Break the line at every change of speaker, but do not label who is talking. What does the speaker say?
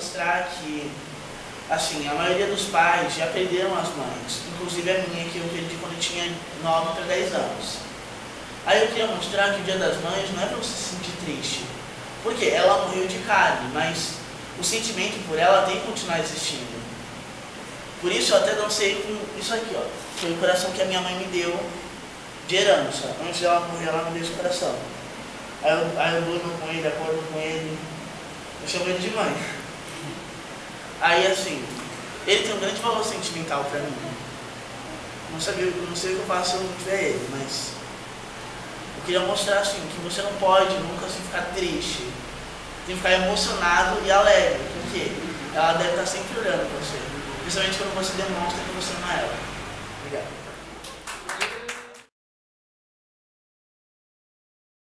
mostrar que, assim, a maioria dos pais já perderam as mães, inclusive a minha, que eu perdi quando eu tinha 9 para 10 anos. Aí eu queria mostrar que o Dia das Mães não é para você se sentir triste, porque ela morreu de carne, mas o sentimento por ela tem que continuar existindo. Por isso eu até dancei com isso aqui, ó. Foi o coração que a minha mãe me deu de herança. Antes dela morrer, ela me deu esse coração. Aí eu durmo com ele, acordo com ele. Eu chamo ele de mãe. Aí assim, ele tem um grande valor sentimental pra mim. Não sei o que eu faço se eu não tiver ele, mas eu queria mostrar assim, que você não pode nunca assim, ficar triste. Tem que ficar emocionado e alegre, porque ela deve estar sempre olhando pra você. Principalmente quando você demonstra que você ama ela. Obrigado.